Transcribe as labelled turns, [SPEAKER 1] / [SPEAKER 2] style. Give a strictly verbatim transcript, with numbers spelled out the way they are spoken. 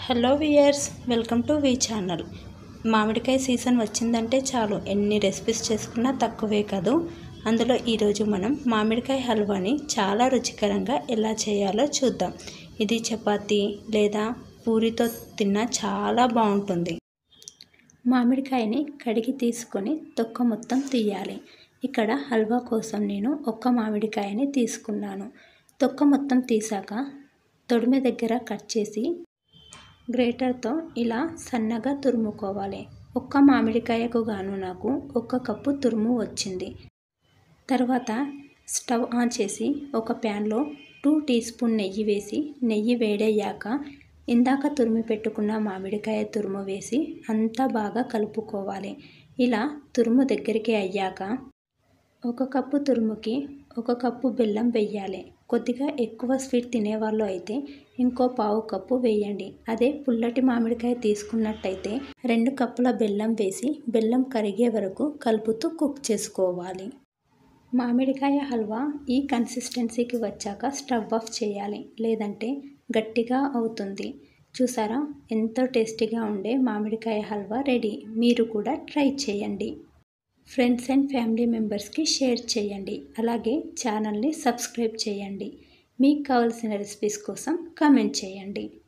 [SPEAKER 1] Hello viewers, welcome to V channel. మామిడికాయ season వచ్చిందంటే చాలు ఎన్ని రెసిపీస్ చేసుకున్నా తక్కువే కాదు. అందులో ఈరోజు మనం మామిడికాయ హల్వాని చాలా రుచికరంగా ఎలా చేయాలో చూద్దాం. ఇది చపాతీ లేదా పూరితో తిన్నా చాలా బాగుంటుంది. మామిడికాయని కడిగి తీసుకొని తొక్క మొత్తం తీయాలి. ఇక్కడ హల్వా కోసం నేను ఒక్క మామిడికాయని తీసుకున్నాను. తొక్క మొత్తం తీసాక తొడిమె దగ్గర కట్ చేసి గ్రేటర్తో ఇలా సన్నగా తురుముకోవాలి. ఒక్క మామిడికాయకు గాను నాకు ఒక కప్పు తురుము వచ్చింది. తర్వాత స్టవ్ ఆన్ చేసి ఒక ప్యాన్లో టూ టీ స్పూన్ నెయ్యి వేసి నెయ్యి వేడయ్యాక ఇందాక తురిమి పెట్టుకున్న మామిడికాయ తురుము వేసి అంతా బాగా కలుపుకోవాలి. ఇలా తురుము దగ్గరికి అయ్యాక ఒక కప్పు తురుముకి ఒక కప్పు బెల్లం వేయాలి. కొద్దిగా ఎక్కువ స్వీట్ తినేవాళ్ళు అయితే ఇంకో పావు కప్పు వేయండి. అదే పుల్లటి మామిడికాయ తీసుకున్నట్టయితే రెండు కప్పుల బెల్లం వేసి బెల్లం కరిగే వరకు కలుపుతూ కుక్ చేసుకోవాలి. మామిడికాయ హల్వా ఈ కన్సిస్టెన్సీకి వచ్చాక స్టవ్ ఆఫ్ చేయాలి, లేదంటే గట్టిగా అవుతుంది. చూసారా, ఎంతో టేస్టీగా ఉండే మామిడికాయ హల్వా రెడీ. మీరు కూడా ట్రై చేయండి. ఫ్రెండ్స్ అండ్ ఫ్యామిలీ మెంబర్స్కి షేర్ చేయండి. అలాగే ఛానల్ని సబ్స్క్రైబ్ చేయండి. మీకు కావాల్సిన రెసిపీస్ కోసం కామెంట్ చేయండి.